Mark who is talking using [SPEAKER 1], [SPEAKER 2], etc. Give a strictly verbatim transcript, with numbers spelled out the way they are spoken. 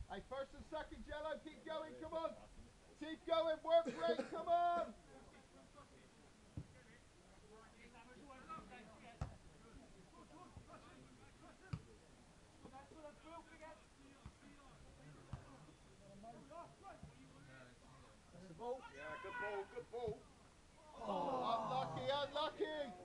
[SPEAKER 1] Hey, first and second yellow, keep going, come on. Keep going, work rate, come on. That's the ball.
[SPEAKER 2] Yeah, good ball, good ball.
[SPEAKER 1] Oh, unlucky, unlucky.